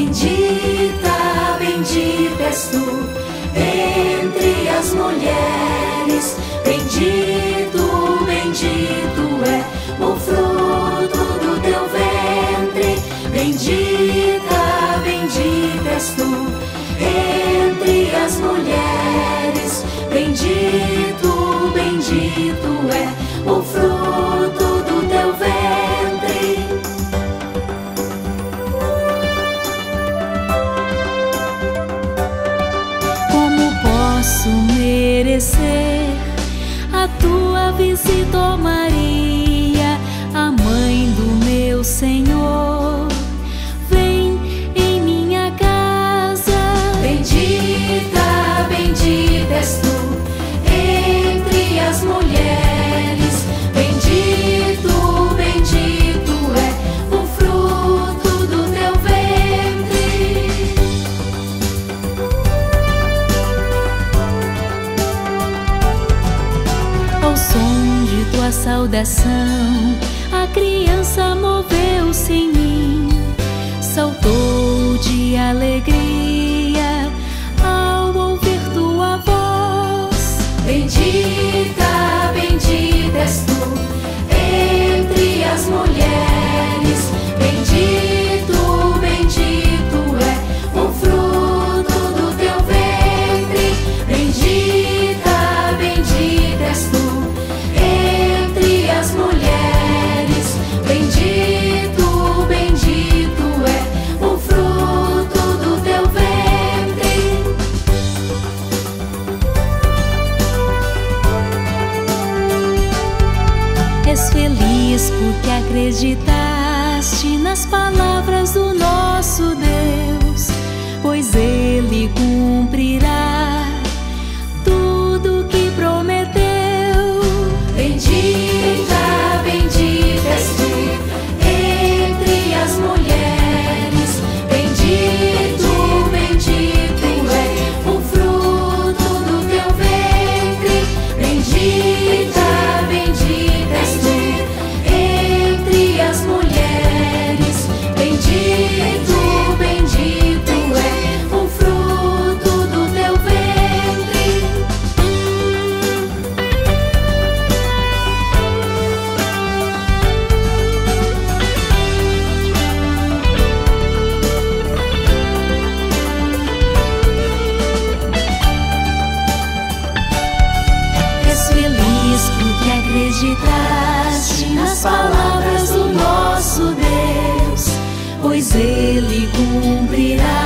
Bendita, bendita és tu entre as mulheres. Bendito, bendito é o fruto do teu ventre. Bendita, bendita és tu entre as mulheres. Bendito, bendito é o fruto do teu ventre. Como posso merecer a tua visita, ó Maria, a mãe do meu Senhor? Vem em minha casa. Bendita, bendita és tu entre as mulheres. Bendito, bendito é o fruto do teu ventre. Ao som de tua saudação, a criança moveu-se em mim, saltou de alegria ao ouvir tua voz. Bendita, bendita és tu entre as mulheres. Bendito, bendito é o fruto do teu ventre. Bendita, bendita és tu entre as mulheres. Bendito, bendito é o fruto do teu ventre. És feliz porque acreditaste nas palavras do nosso Deus, pois Ele cumprirá tudo que prometeu. Bendita, bendita és tu entre as mulheres. Bendito, bendito é o fruto do teu ventre. Bendita, bendita és tu entre as mulheres. Bendito, bendito é o fruto do teu ventre. És feliz porque acreditaste nas palavras do nosso Deus, pois Ele cumprirá